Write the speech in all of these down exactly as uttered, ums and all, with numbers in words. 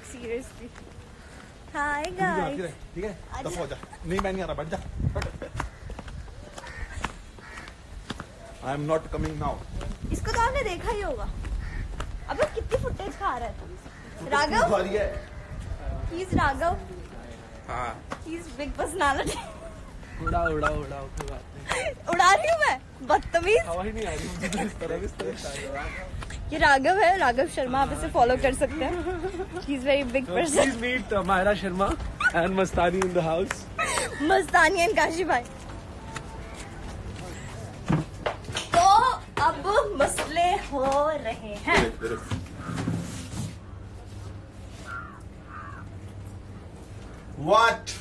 Seriously. Hi guys. ठीक है दफा हो जा। नहीं मैं नहीं आ रहा, बैठ जा। I am not coming now. इसको तो आपने देखा ही होगा। अबे कितनी फुटेज खा रहा है राघव। He is Raghav. हाँ ही इज बिग पर्सनालिटी। उड़ा उड़ा उड़ा उड़ा उड़ा रही हूँ मैं, बदतमीज। हवा ही नहीं आ रही मुझे तो इस तरह इस तरह। ये राघव है, राघव शर्मा, आप इसे फॉलो कर सकते हैं। He is very big person. Please meet Myra Sharma and Mastani in the house. Mastani and Kashi भाई। तो अब मसले हो रहे हैं। What?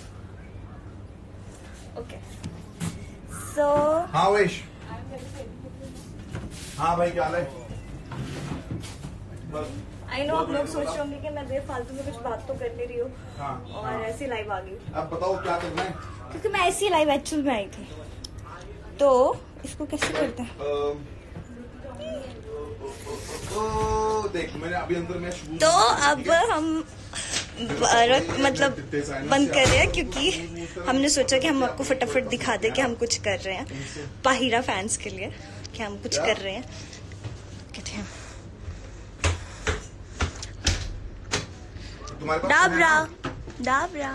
ओके सो हाँ वेश। हाँ भाई क्या हाल है? आई नो आप लोग सोच रहे होंगे कि मैं बेफालतू में कुछ बात तो कर नहीं रही हूँ। हाँ, और हाँ। ऐसी लाइव आ गई। अब बताओ क्या करना है? क्योंकि मैं ऐसी लाइव एक्चुअल में आई थी। तो इसको कैसे करते हैं? अम, ओ, देख मैंने अभी अंदर में शूज। तो अब हम भारत मतलब बंद कर रहे हैं क्योंकि हमने सोचा कि हम आपको फटाफट दिखा दें कि हम कुछ कर रहे हैं पाहिरा फैंस के लिए, कि हम कुछ कर रहे हैं। कहते हैं तुम्हारे पास डाबरा डाबरा।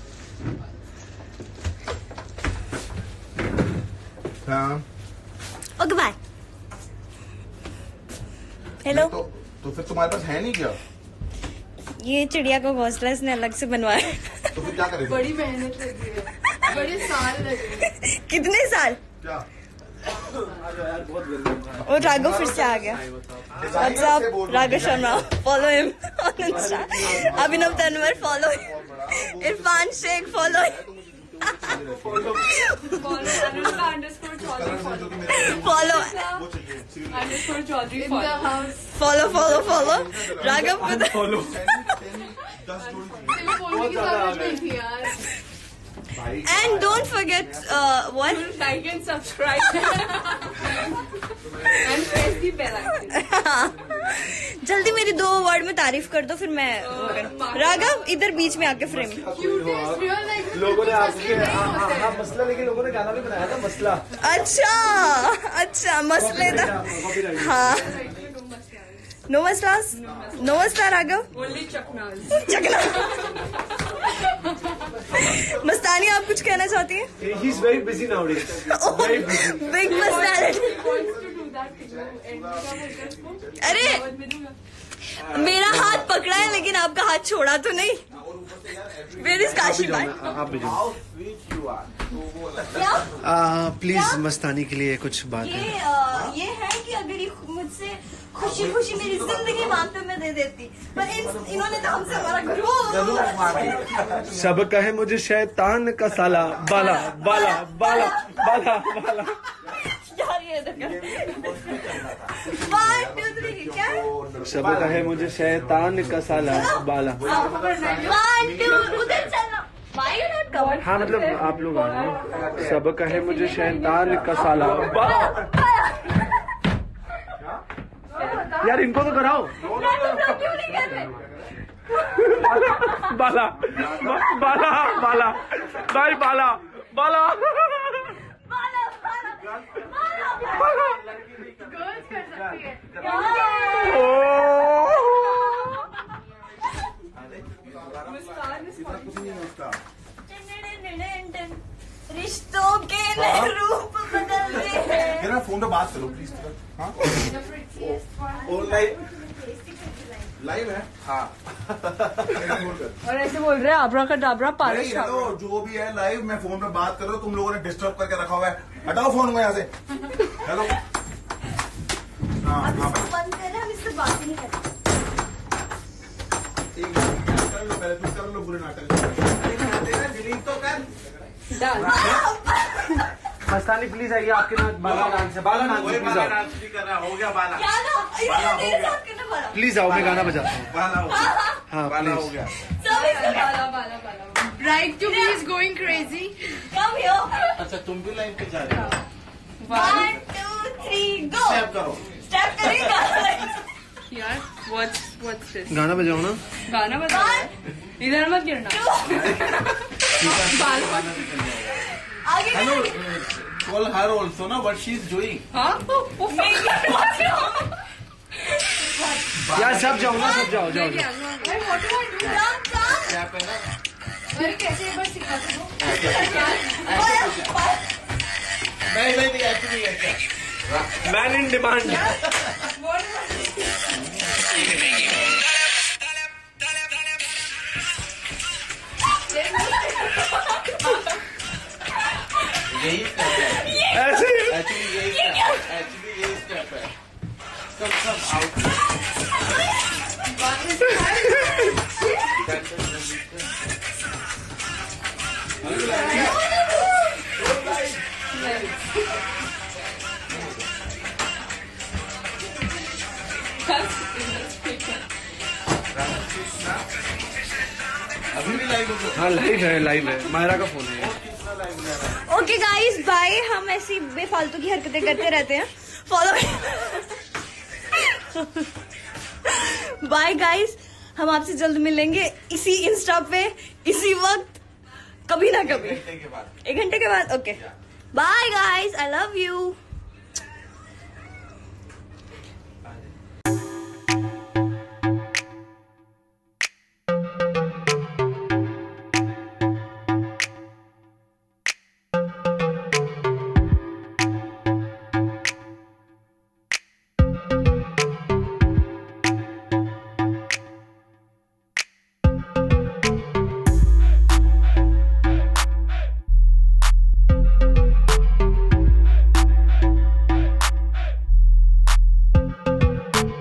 हाँ ओके बाय। हेलो। तो, तो फिर तुम्हारे पास है नहीं क्या? ये चिड़िया का घोंसला इसने अलग से बनवाया। तो फिर क्या करेंगे? बड़ी मेहनत लगी है, बड़े साल लगे। कितने साल? क्या? और राघव फिर से आ गया। What's up Raghav Sharma, follow him on Insta. Abhinav Tanwar follow, Irfan Shaikh follow, follow follow follow follow Raghav follow and don't forget what like and subscribe and press the bell icon. जल्दी मेरी दो वर्ड में तारीफ कर दो फिर मैं राघव इधर बीच में आके फ्रेम। लोगों ने आपके मसला, लेकिन लोगों ने गाना भी बनाया था मसला। अच्छा अच्छा मसले था। हाँ नो मसलास, नो मसला राघव। ओनली चकनाज चकना। मस्तानी आप कुछ कहना चाहती हैं? He is very busy nowadays, very busy. Big personality. अरे मेरा हाथ पकड़ा है लेकिन आपका हाथ छोड़ा तो नहीं। Where is काशी भाई? आप भी जाओ। क्या? प्लीज मस्तानी के लिए कुछ बात ये है। आ, ये है कि अगर ये मुझसे खुशी खुशी मेरी जिंदगी मांग तो मैं दे देती, पर इन, इन्होंने तो हमसे हमारा गुरु। सब कहे मुझे शैतान का साला, बाला बाला बाला बाला बाला। यार ये वन टू थ्री क्या? सब कहे मुझे शैतान का साला, बाला। वन टू उधर चलना। Why you not covered? हाँ मतलब आप लोग आ रहे हो। सब कहे मुझे शैतान का साला, बाला। यार इनको तो कराओ। क्यों नहीं कर रहे? बाला बाला बाला भाई, बाला बाला बाला बाला बाला गर्ल्स कर सकती है। रिश्तों के नए रूप बदल रहे हैं। मेरा फोन पे बात करो प्लीज। हाँ लाइव लाइव है। हाँ और ऐसे बोल रहे हैं आबरा का डाबरा पालिश। हेलो जो भी है लाइव, मैं फोन पे बात कर रहा हूँ, तुम लोगों ने डिस्टर्ब करके रखा हुआ है। हटाओ फोन को यहाँ से। हेलो हाँ हाँ बंद कर, हम इससे बात ही नहीं करते। एक मिनट कर लो, पहले तुम कर लो बुरे नाटक। डिलीट तो कर। मस्तानी प्लीज आइए, आपके नाम बाला डांस है। बाला डांस है, प्लीज आओ। डांस भी कर रहा हो गया बाला। क्या ना ये मेरे साथ करना पड़ा। प्लीज आओ, मैं गाना बजाता हूँ। बाला हो गया। हाँ बाला हो प्लीज। गया। सब इसको Bala Bala Bala. Bride to be is going crazy. Come here. अच्छा तुम भी लाइन पे जा रहे हो। One two three go. Step करो। स्टेप करेगा। यार what's what's this? गाना बजाओ ना। गाना बजाओ। इधर मत गिरना। आगे हेलो कॉल हर ऑल्सो ना व्हाट शी इज डूइंग। हाँ? यार सब जाओ ना, सब जाओ जाओ, जाओ। अरे कैसे एक बार सिखा दो। नहीं नहीं नहीं ऐसे नहीं ऐसे। Man in demand. यही step है। ऐसे Actually यही step है। Actually यही step है। सब सब out। अभी भी लाइव हो। हाँ लाइव है, लाइव है। मायरा का फोन है। Okay guys bye. हम ऐसी बेफालतू की हरकतें करते रहते हैं। फॉलो बाय गाइस, हम आपसे जल्द मिलेंगे इसी इंस्टा पे इसी वक्त, कभी ना कभी। एक घंटे के बाद। एक घंटे के बाद। Okay bye guys, I love you.